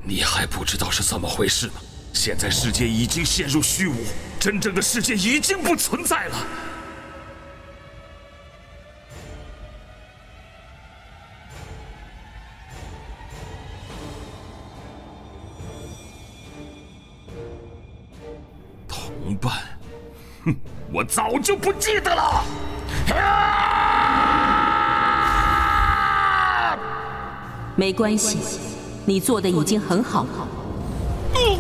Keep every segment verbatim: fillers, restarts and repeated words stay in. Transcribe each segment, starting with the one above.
你还不知道是怎么回事呢。现在世界已经陷入虚无，真正的世界已经不存在了。同伴，哼，我早就不记得了。啊！ 没关系，你做的已经很好了。嗯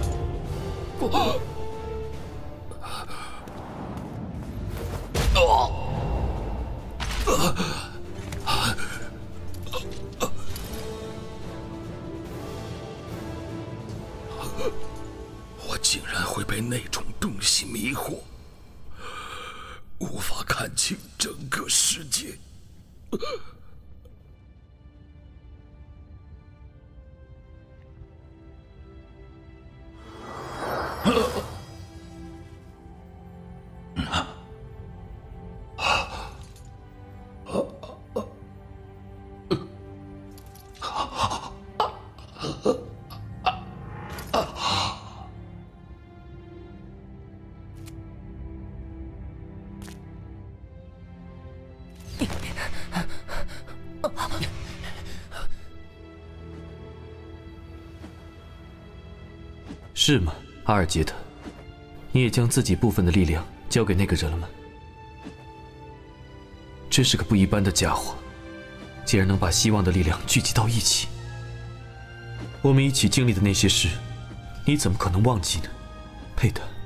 我竟然会被那种东西迷惑，无法看清整个世界。 是吗，阿尔杰特？你也将自己部分的力量交给那个人了吗？真是个不一般的家伙，竟然能把希望的力量聚集到一起。我们一起经历的那些事，你怎么可能忘记呢，佩德？